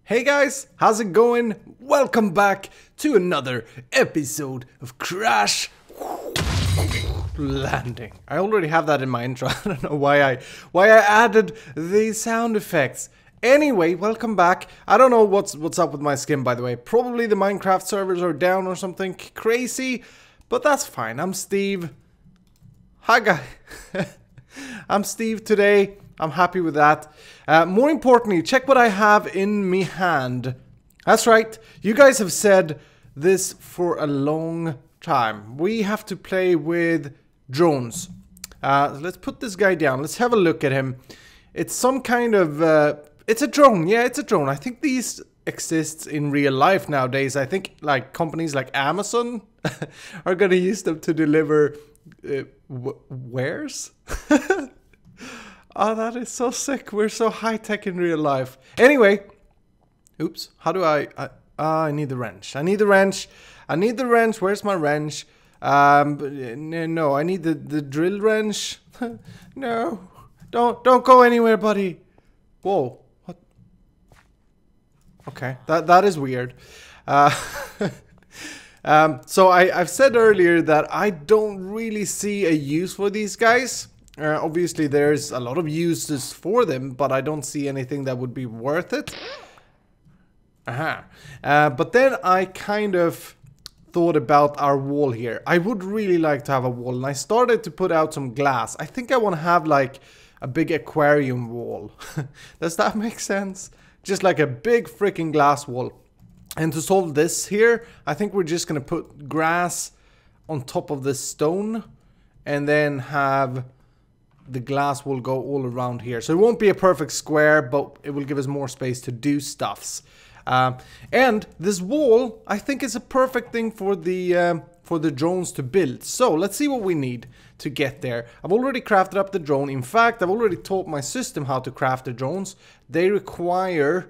Hey guys, how's it going? Welcome back to another episode of Crash Landing. I already have that in my intro. I don't know why I added these sound effects. Anyway, welcome back. I don't know what's up with my skin, by the way. Probably the Minecraft servers are down or something crazy, but that's fine. I'm Steve. Hi guys. I'm Steve today. I'm happy with that. More importantly, check what I have in me hand. That's right. You guys have said this for a long time. We have to play with drones. Let's put this guy down. Let's have a look at him. It's some kind of... it's a drone. Yeah, it's a drone. I think these exist in real life nowadays. I think like companies like Amazon are going to use them to deliver wares. Oh, that is so sick. We're so high-tech in real life. Anyway. Oops. How do I need the wrench. I need the wrench. Where's my wrench? No, I need the drill wrench. No. Don't go anywhere, buddy. Whoa. What? Okay. That is weird. So I've said earlier that I don't really see a use for these guys. Obviously there's a lot of uses for them, but I don't see anything that would be worth it. But then I kind of thought about our wall here. I would really like to have a wall, and I started to put out some glass. I think I want to have like a big aquarium wall. Does that make sense? Just like a big freaking glass wall. And to solve this here, I think we're just gonna put grass on top of this stone, and then have the glass will go all around here. So it won't be a perfect square, but it will give us more space to do stuffs. And this wall, I think, is a perfect thing for the drones to build. So let's see what we need to get there. I've already crafted up the drone. In fact, I've already taught my system how to craft the drones. They require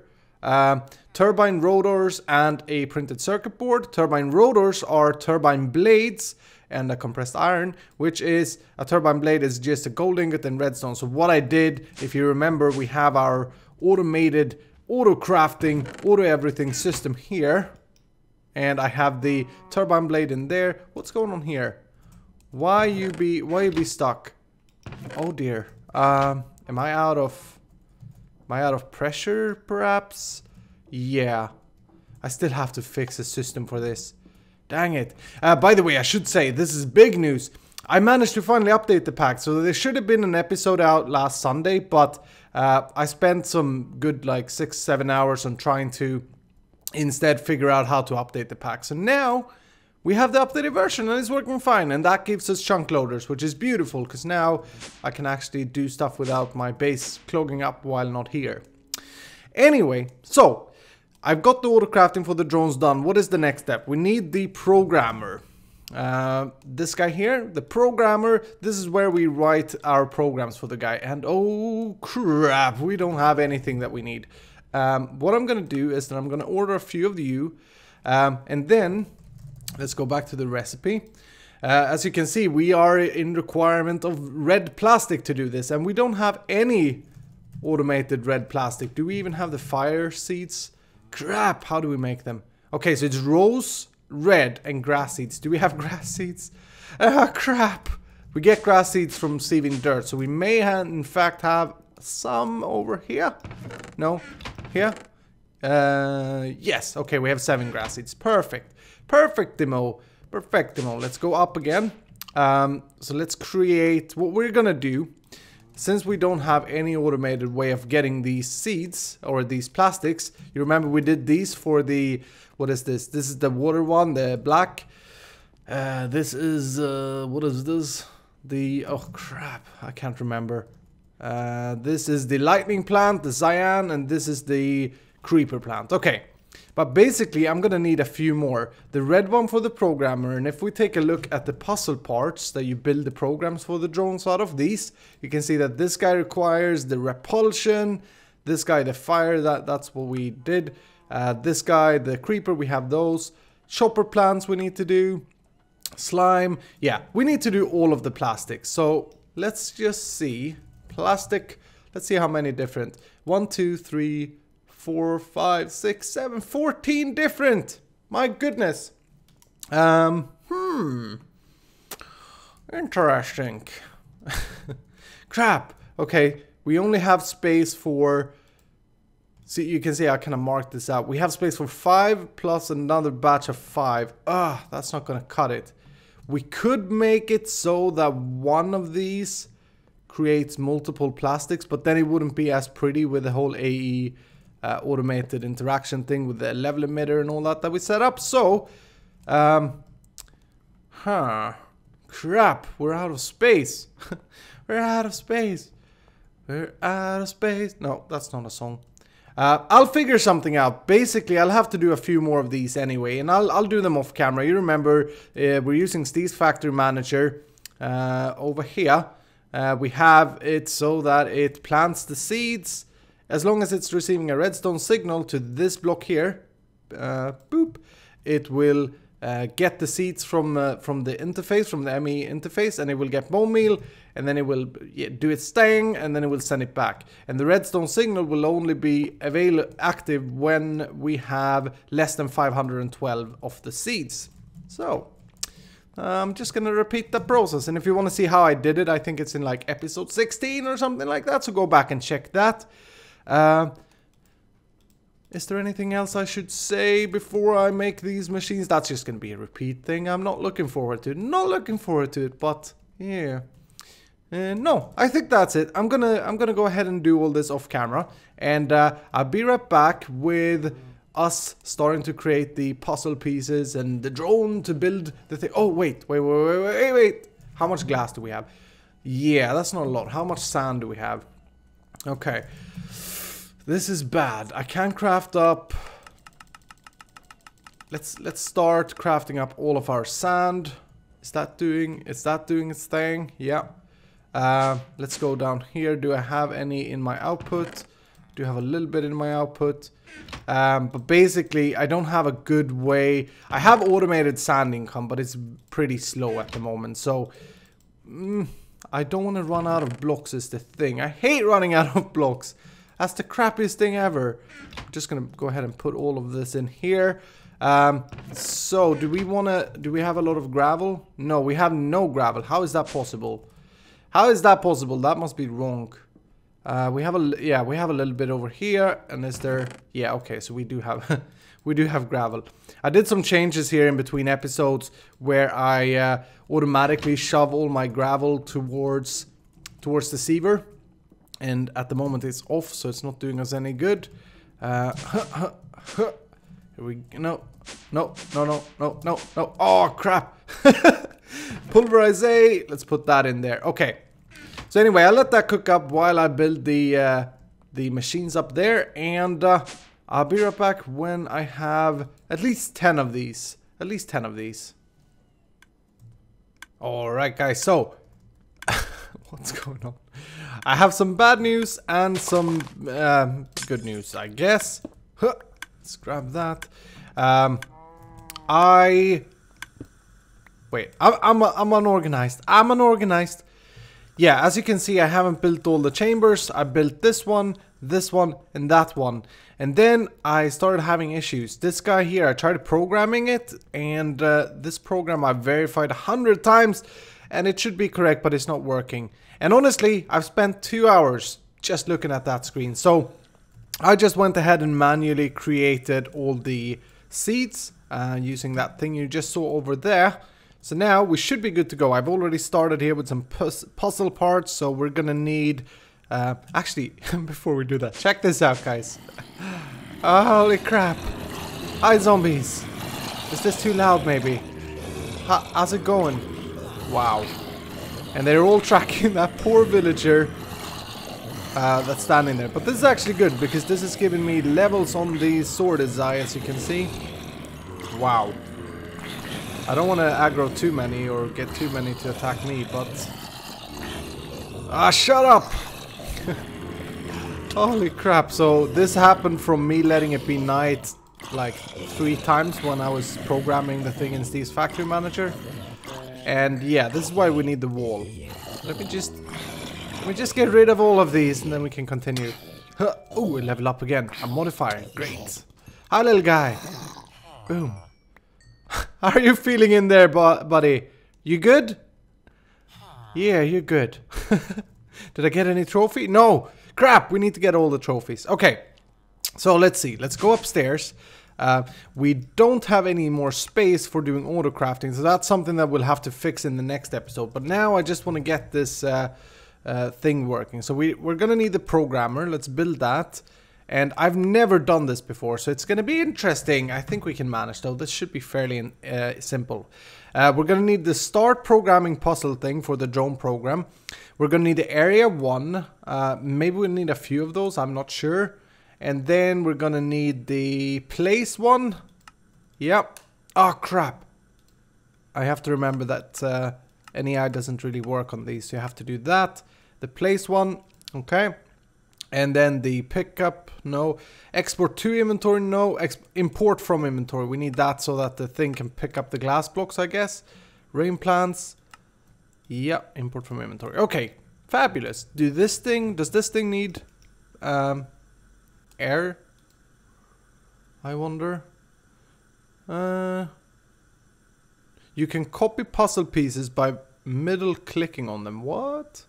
turbine rotors and a printed circuit board. Turbine rotors are turbine blades and a compressed iron, which is a turbine blade is just a gold ingot and redstone. So what I did, if you remember, we have our automated auto crafting, auto everything system here, and I have the turbine blade in there. What's going on here? Why you be stuck? Oh dear. Am I out of pressure perhaps? Yeah. I still have to fix a system for this. Dang it. By the way, I should say, this is big news. I managed to finally update the pack. So there should have been an episode out last Sunday, but I spent some good like 6-7 hours on trying to instead figure out how to update the pack. So now we have the updated version and it's working fine. And that gives us chunk loaders, which is beautiful because now I can actually do stuff without my base clogging up while not here. Anyway, so I've got the auto crafting for the drones done. What is the next step? We need the programmer. This guy here, the programmer. This is where we write our programs for the guy. And oh crap, we don't have anything that we need. What I'm gonna do is that I'm gonna order a few of you, and then let's go back to the recipe. As you can see, we are in requirement of red plastic to do this, and we don't have any automated red plastic. Do we even have the fire seeds? Crap, how do we make them? Okay, so it's rose, red, and grass seeds. Do we have grass seeds? Crap. We get grass seeds from sieving dirt, so we may in fact have some over here. No? Here? Yes. Okay, we have 7 grass seeds. Perfect. Perfectimo. Perfectimo. Let's go up again. So let's create... What we're gonna do, since we don't have any automated way of getting these seeds or these plastics, you remember we did these for the, what is this? This is the water one, the black. This is, what is this? The, oh crap, I can't remember. This is the lightning plant, the cyan, and this is the creeper plant. Okay. But basically, I'm gonna need a few more. The red one for the programmer, and if we take a look at the puzzle parts that you build the programs for the drones out of these, you can see that this guy requires the repulsion, this guy the fire, that's what we did. This guy, the creeper, we have those. Chopper plants we need to do. Slime, yeah, we need to do all of the plastics. So let's just see. Plastic, let's see how many different. 1, 2, 3, 4, 5, 6, 7, 14 different. My goodness. Interesting. Crap. Okay, we only have space for... See, you can see I kind of marked this out. We have space for 5 plus another batch of 5. That's not going to cut it. We could make it so that one of these creates multiple plastics, but then it wouldn't be as pretty with the whole AE automated interaction thing with the level emitter and all that we set up. So, crap, we're out of space. We're out of space. We're out of space. No, that's not a song. I'll figure something out. Basically, I'll have to do a few more of these anyway, and I'll do them off camera. You remember, we're using Steve's Factory Manager over here. We have it so that it plants the seeds. As long as it's receiving a redstone signal to this block here, boop, it will get the seeds from the interface, from the ME interface, and it will get bone meal, and then it will do its thing, and then it will send it back. And the redstone signal will only be active when we have less than 512 of the seeds. So, I'm just gonna repeat the process, and if you want to see how I did it, I think it's in like episode 16 or something like that, so go back and check that. Is there anything else I should say before I make these machines? That's just gonna be a repeat thing. I'm not looking forward to it. Not looking forward to it, but yeah. No, I think that's it. I'm gonna go ahead and do all this off camera, and I'll be right back with us starting to create the puzzle pieces and the drone to build the thing. Oh wait. How much glass do we have? Yeah, that's not a lot. How much sand do we have? Okay. This is bad. I can't craft up. Let's start crafting up all of our sand. Is that doing its thing? Yeah. Let's go down here. Do I have any in my output? Do have a little bit in my output. But basically, I don't have a good way. I have automated sand income, but it's pretty slow at the moment. So, I don't want to run out of blocks is the thing. I hate running out of blocks. That's the crappiest thing ever. I'm just gonna go ahead and put all of this in here. So do we have a lot of gravel? No, we have no gravel. How is that possible? How is that possible? That must be wrong. We have a little bit over here, and is there? Yeah, okay. So we do have we do have gravel. I did some changes here in between episodes where I automatically shove all my gravel towards the sieve. And at the moment it's off, so it's not doing us any good. Here we go. No. Oh, crap. Pulverize. Let's put that in there. Okay. So anyway, I'll let that cook up while I build the machines up there. And I'll be right back when I have at least 10 of these. At least 10 of these. Alright, guys. So, what's going on? I have some bad news and some good news, I guess. Let's grab that. I'm unorganized. I'm unorganized. Yeah, as you can see, I haven't built all the chambers. I built this one, and that one. And then I started having issues. This guy here, I tried programming it, and this program I verified 100 times, and it should be correct, but it's not working. And honestly, I've spent 2 hours just looking at that screen. So I just went ahead and manually created all the seeds using that thing you just saw over there. So now we should be good to go. I've already started here with some puzzle parts. So we're going to need... actually, before we do that, check this out, guys. Holy crap. Hi, zombies. Is this too loud, maybe? How's it going? Wow. And they're all tracking that poor villager that's standing there. But this is actually good because this is giving me levels on the sword as you can see. Wow. I don't want to aggro too many or get too many to attack me, but... shut up! Holy crap, so this happened from me letting it be night like 3 times when I was programming the thing in Steve's Factory Manager. And yeah, this is why we need the wall. Let me just get rid of all of these and then we can continue. Oh, we level up again. A modifier. Great. Hi, little guy. Boom. How are you feeling in there, buddy? You good? Yeah, you're good. Did I get any trophy? No. Crap, we need to get all the trophies. Okay. So let's see. Let's go upstairs. We don't have any more space for doing auto crafting, so that's something that we'll have to fix in the next episode. But now I just want to get this thing working. So we're gonna need the programmer. Let's build that. And I've never done this before, so it's gonna be interesting. I think we can manage though. This should be fairly simple. We're gonna need the start programming puzzle thing for the drone program. We're gonna need the area 1. Maybe we'll need a few of those, I'm not sure. And then we're gonna need the place one. Yep. Oh crap. I have to remember that NEI doesn't really work on these, so you have to do that. The place one, okay. And then the pickup, no. Export to inventory, no. Import from inventory, we need that so that the thing can pick up the glass blocks, I guess. Rain plants. Yeah, import from inventory. Okay, fabulous. Does this thing need air? I wonder. You can copy puzzle pieces by middle clicking on them. What?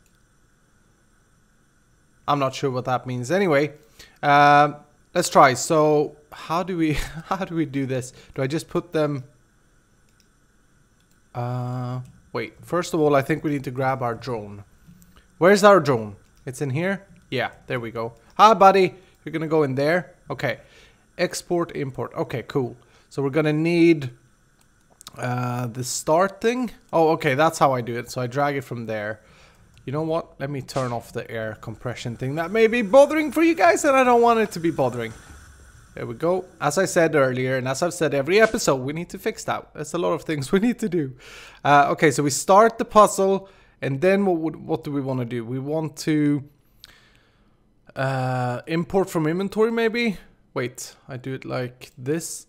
I'm not sure what that means. Anyway, let's try. So how do we do this? Do I just put them? Wait. First of all, I think we need to grab our drone. Where's our drone? It's in here. Yeah, there we go. Hi, buddy. You're gonna go in there. Okay. Export, import. Okay, cool. So we're gonna need the start thing. Oh, okay. That's how I do it. So I drag it from there. You know what? Let me turn off the air compression thing. That may be bothering for you guys, and I don't want it to be bothering. There we go. As I said earlier, and as I've said every episode, we need to fix that. There's a lot of things we need to do. Okay, so we start the puzzle, and then what do we want to do? We want to import from inventory, maybe? Wait, I do it like this.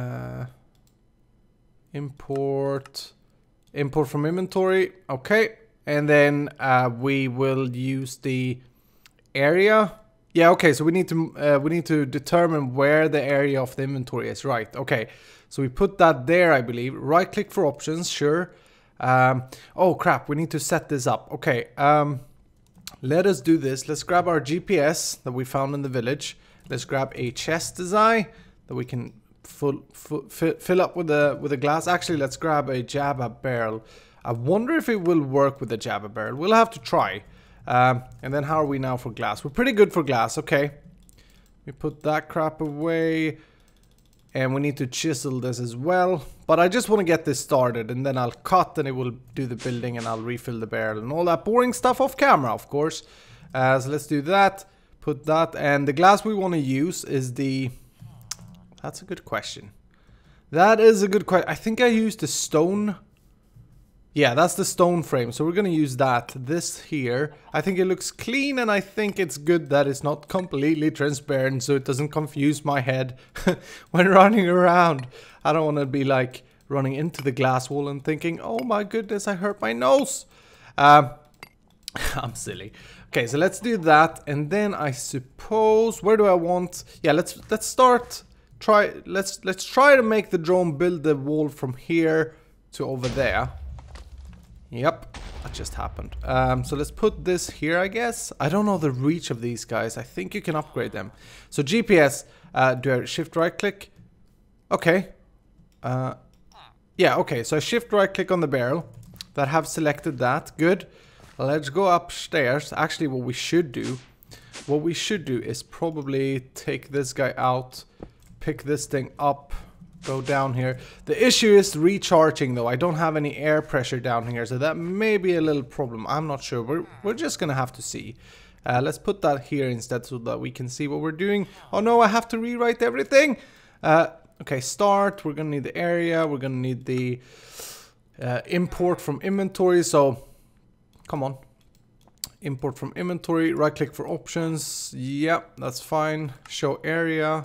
Import from inventory. Okay. And then we will use the area. Yeah, okay. So we need to determine where the area of the inventory is. Right. Okay. So we put that there, I believe. Right click for options. Sure. Oh crap. We need to set this up. Okay. Let us do this. Let's grab our GPS that we found in the village. Let's grab a chest design that we can fill up with the glass. Actually, let's grab a Jabba barrel. I wonder if it will work with the Jabba barrel. We'll have to try. And then how are we now for glass? We're pretty good for glass. Okay. We put that crap away. And we need to chisel this as well. But I just want to get this started. And then I'll cut and it will do the building. And I'll refill the barrel. And all that boring stuff off camera, of course. So let's do that. Put that. And the glass we want to use is the... That's a good question. That is a good question. I think I used the stone... Yeah, that's the stone frame, so we're gonna use that. This here, I think it looks clean, and I think it's good that it's not completely transparent, so it doesn't confuse my head when running around. I don't want to be like running into the glass wall and thinking, oh my goodness, I hurt my nose. I'm silly. Okay, so let's do that, and then I suppose, where do I want? Yeah, let's start. Let's try to make the drone build the wall from here to over there. Yep, that just happened. So let's put this here, I guess. I don't know the reach of these guys. I think you can upgrade them. So GPS, do I shift right click? Okay. Yeah, okay. So I shift right click on the barrel. That have selected that. Good. Let's go upstairs. Actually, what we should do is probably take this guy out, pick this thing up, go down here. The issue is recharging though. I don't have any air pressure down here, so that may be a little problem. I'm not sure. We're just gonna have to see. Let's put that here instead so that we can see what we're doing. Oh no, I have to rewrite everything. Okay, start. We're gonna need the area. We're gonna need the import from inventory. So come on. Import from inventory. Right click for options. Yep, that's fine. Show area.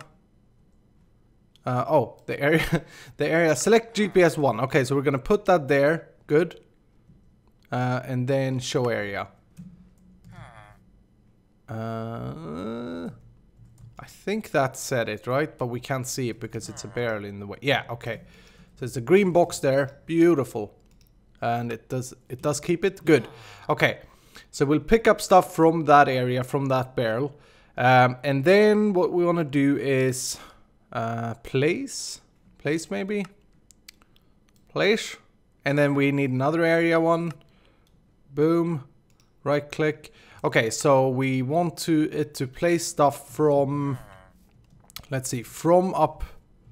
Oh, the area, select GPS 1. Okay, so we're gonna put that there. Good. And then show area. I think that said it, right? But we can't see it because it's a barrel in the way. Yeah, okay. So it's a green box there. Beautiful. And it does keep it. Good. Okay. So we'll pick up stuff from that area, from that barrel. And then what we want to do is place maybe. Place. And then we need another area one. Boom. Right click. Okay, so we want it to place stuff from, let's see, from up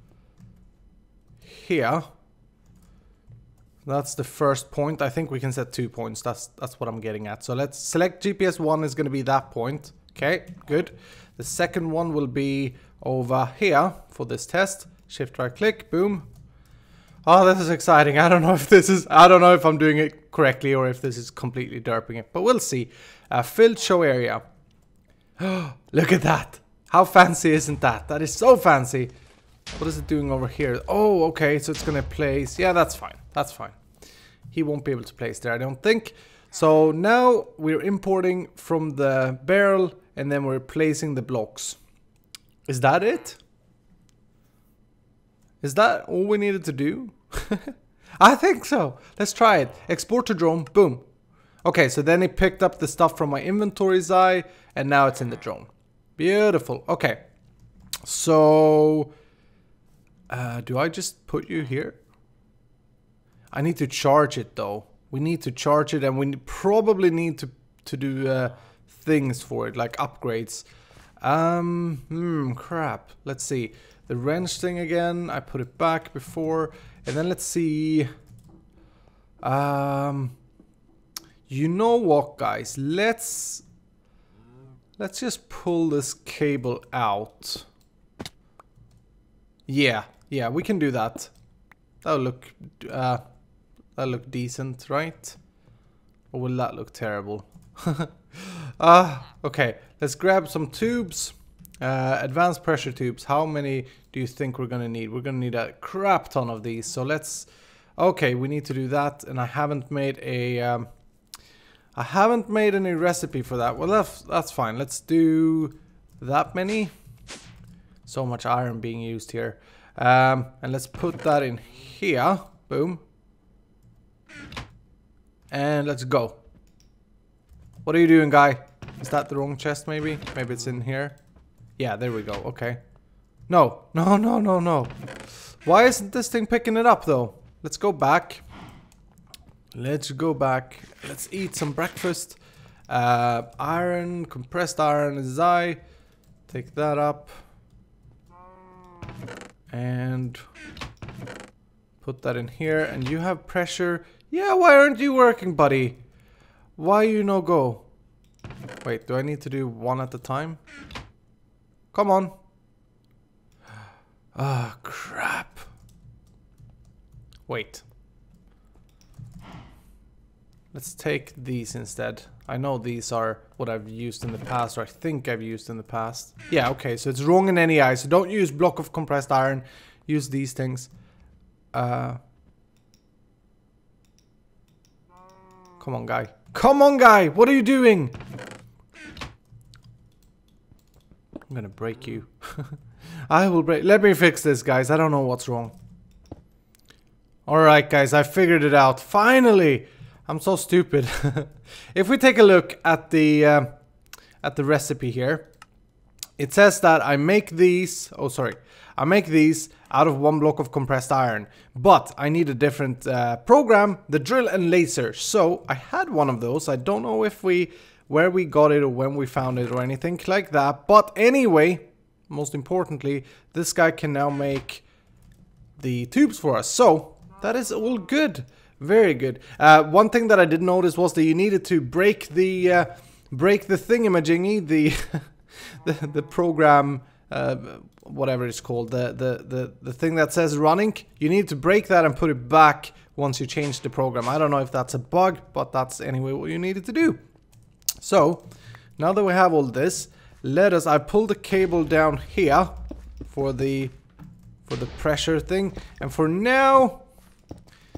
here. That's the first point. I think we can set 2 points. That's what I'm getting at. So let's select GPS 1 is going to be that point. Okay, good. The second one will be over here for this test. Shift right click, boom. Oh, this is exciting. I don't know if I'm doing it correctly or if this is completely derping it, but we'll see. Filled show area. Look at that. How fancy isn't that? That is so fancy. What is it doing over here? Oh, okay. So it's going to place. Yeah, that's fine. That's fine. He won't be able to place there, I don't think. So now we're importing from the barrel and then we're placing the blocks. Is that it? Is that all we needed to do? I think so. Let's try it. Export to drone. Boom. Okay, so then it picked up the stuff from my inventory's eye and now it's in the drone. Beautiful. Okay. So do I just put you here? I need to charge it though. We need to charge it and we probably need to do things for it, like upgrades. Crap. Let's see. The wrench thing again. I put it back before. And then let's see. You know what, guys? Let's just pull this cable out. Yeah, we can do that. That'll look decent, right? Or will that look terrible? Okay, let's grab some tubes. Advanced pressure tubes. How many do you think we're gonna need? We're gonna need a crap ton of these. So let's. Okay, we need to do that, and I haven't made a. I haven't made any recipe for that. Well, that's fine. Let's do that many. So much iron being used here. And let's put that in here. Boom. And let's go. What are you doing, guy? Is that the wrong chest, maybe? Maybe it's in here. Yeah, there we go. Okay. No. Why isn't this thing picking it up, though? Let's go back. Let's go back. Let's eat some breakfast. Iron, compressed iron is I. Take that up. And put that in here. And you have pressure. Yeah, why aren't you working, buddy? Why you no go? Wait, do I need to do one at a time? Come on. Ah, crap. Wait. Let's take these instead. I know these are what I've used in the past, or I think I've used in the past. Yeah, okay, so it's wrong in any eye. So don't use block of compressed iron. Use these things. Come on, guy. Come on, guy! What are you doing? I'm gonna break you. I will break. Let me fix this, guys. I don't know what's wrong. Alright, guys, I figured it out. Finally! I'm so stupid. If we take a look at the recipe here, it says that I make these. Oh, sorry. I make these out of 1 block of compressed iron, but I need a different program, the drill and laser. So I had one of those. I don't know if where we got it or when we found it or anything like that. But anyway, most importantly, this guy can now make the tubes for us. So that is all good. Very good. One thing that I did notice was that you needed to break the thingamajiggy, the program, whatever it's called, the thing that says running. You need to break that and put it back once you change the program. I don't know if that's a bug, but that's anyway what you needed to do. So now that we have all this, I pulled the cable down here for the pressure thing, and for now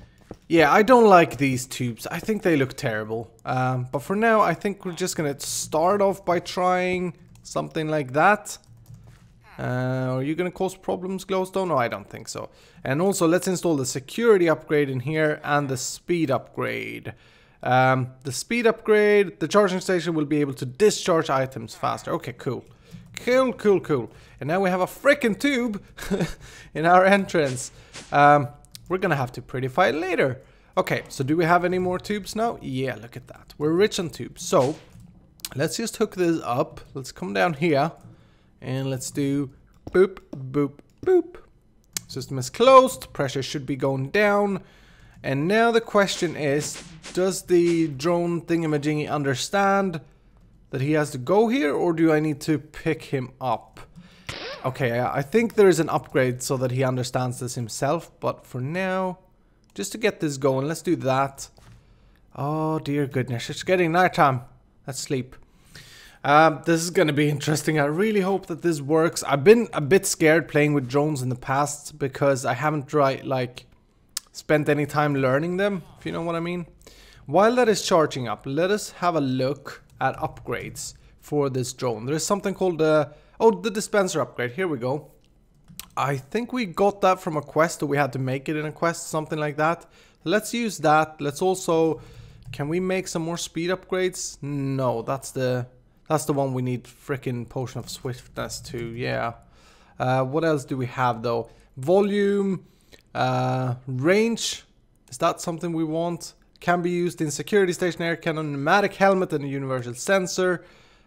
Yeah, I don't like these tubes. I think they look terrible. But for now, I think we're just gonna start off by trying something like that. Are you gonna cause problems, Glowstone? No, I don't think so. And also, let's install the security upgrade in here and the speed upgrade. The speed upgrade, the charging station will be able to discharge items faster. Okay, cool. Cool, cool, cool. And now we have a freaking tube in our entrance. We're gonna have to prettify it later. Okay, so do we have any more tubes now? Yeah, look at that. We're rich on tubes. So, let's just hook this up. Let's come down here. And let's do boop, boop, boop. System is closed. Pressure should be going down. And now the question is, does the drone thingamajiggy understand that he has to go here, or do I need to pick him up? Okay, I think there is an upgrade so that he understands this himself, but for now, just to get this going, let's do that. Oh dear goodness, it's getting nighttime. Let's sleep. This is gonna be interesting. I really hope that this works. I've been a bit scared playing with drones in the past because I haven't spent any time learning them, if you know what I mean. While that is charging up, let us have a look at upgrades for this drone. There is something called the dispenser upgrade. Here we go. I think we got that from a quest, or we had to make it in a quest, something like that. Let's use that. Let's also, can we make some more speed upgrades? No, that's the one we need freaking potion of swiftness to. Yeah. What else do we have though? Volume, range. Is that something we want? Can be used in security station, air cannon, pneumatic helmet, and a universal sensor.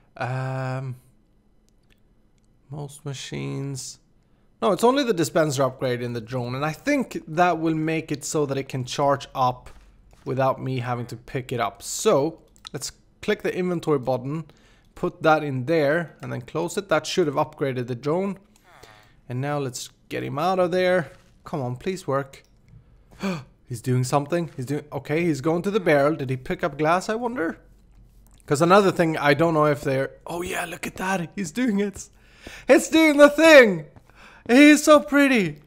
Most machines. No, it's only the dispenser upgrade in the drone, and I think that will make it so that it can charge up without me having to pick it up. So let's click the inventory button, put that in there, and then close it. That should have upgraded the drone. And now let's get him out of there. Come on, please work. He's doing something. Okay, he's going to the barrel. Did he pick up glass, I wonder? Because another thing, I don't know if they're... Oh yeah, look at that. He's doing it. It's doing the thing. He's so pretty.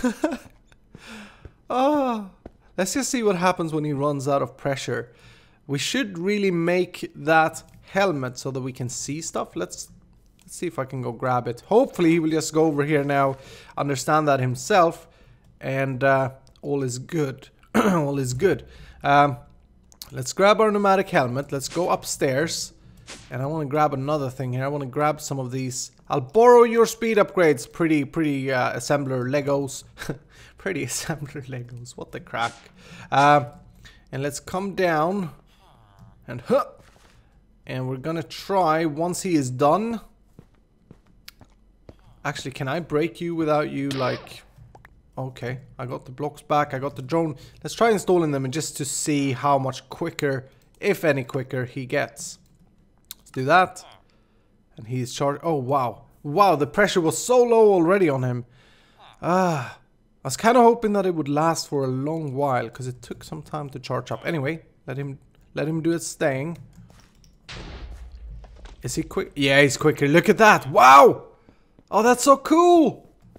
Oh, let's just see what happens when he runs out of pressure. We should really make that helmet so that we can see stuff. Let's see if I can go grab it. Hopefully he will just go over here now, understand that himself, and all is good. All is good. Let's grab our pneumatic helmet. Let's go upstairs. And I want to grab another thing here. I want to grab some of these. I'll borrow your speed upgrades. Pretty assembler Legos. Pretty assembler Legos. What the crack. And let's come down. And and we're gonna try, once he is done. Actually, can I break you without you, like... Okay, I got the blocks back, I got the drone. Let's try installing them and just to see how much quicker, if any quicker, he gets. Let's do that. And he's charged. Oh, wow. Wow, the pressure was so low already on him. I was kind of hoping that it would last for a long while, because it took some time to charge up. Anyway, let him do its thing. Is he quick? Yeah, he's quicker. Look at that. Wow! Oh, that's so cool!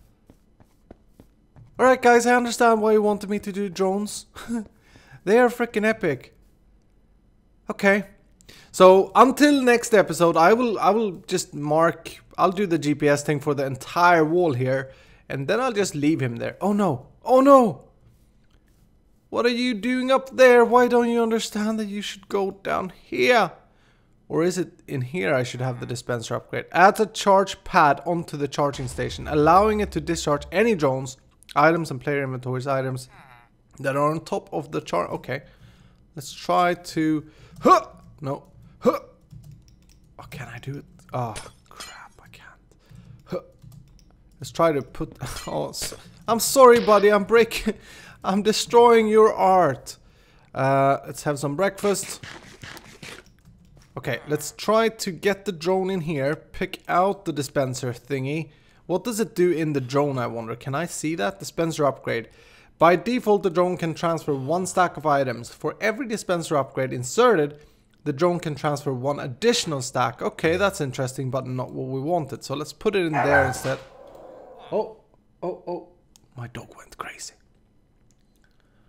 Alright guys, I understand why you wanted me to do drones. They are freaking epic. Okay. So until next episode, I will just mark, I'll do the GPS thing for the entire wall here, and then I'll just leave him there. Oh no. Oh no. What are you doing up there? Why don't you understand that you should go down here? Or is it in here I should have the dispenser upgrade? Add a charge pad onto the charging station, allowing it to discharge any drones, items and player inventories items that are on top of the chart. Okay, let's try to... No. Oh, can I do it? Oh, crap, I can't. Let's try to put... Oh, I'm sorry, buddy, I'm breaking... I'm destroying your art. Let's have some breakfast. Okay, let's try to get the drone in here, pick out the dispenser thingy. What does it do in the drone, I wonder? Can I see that? Dispenser upgrade. By default, the drone can transfer 1 stack of items. For every dispenser upgrade inserted, the drone can transfer 1 additional stack. Okay, that's interesting, but not what we wanted. So let's put it in there instead. Oh. My dog went crazy.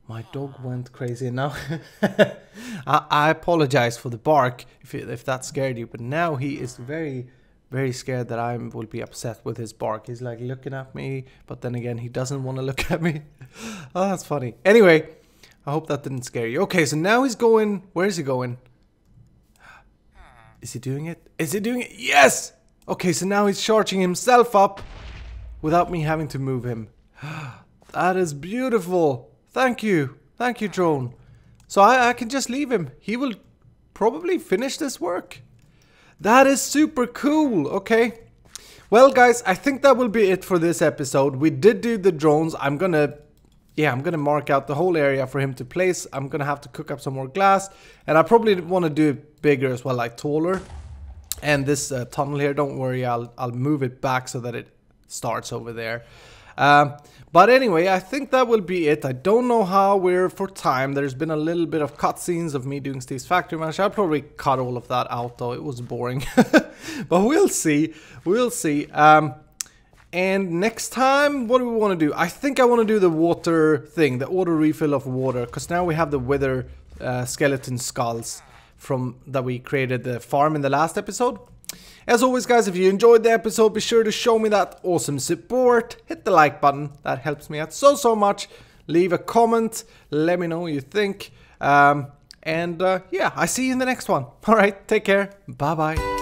My dog went crazy now. I apologize for the bark if that scared you, but now he is very, very scared that I will be upset with his bark. He's like looking at me, but then again, he doesn't want to look at me. Oh, that's funny. Anyway, I hope that didn't scare you. Okay, so now he's going... Where is he going? Is he doing it? Is he doing it? Yes! Okay, so now he's charging himself up without me having to move him. That is beautiful. Thank you. Thank you, drone. So I can just leave him. He will probably finish this work. That is super cool. Okay. Well, guys, I think that will be it for this episode. We did do the drones. I'm gonna mark out the whole area for him to place. I'm gonna have to cook up some more glass. And I probably want to do it bigger as well, like taller. And this tunnel here, don't worry, I'll move it back so that it starts over there. But anyway, I think that will be it. I don't know how we're for time. There's been a little bit of cutscenes of me doing Steve's Factory Manager. I'll probably cut all of that out though. It was boring. But we'll see. We'll see. And next time, what do we want to do? I think I want to do the water thing, the auto refill of water. Because now we have the wither skeleton skulls from that we created the farm in the last episode. As always, guys, if you enjoyed the episode, be sure to show me that awesome support. Hit the like button. That helps me out so much. Leave a comment. Let me know what you think. Yeah, I see you in the next one. All right, take care. Bye-bye.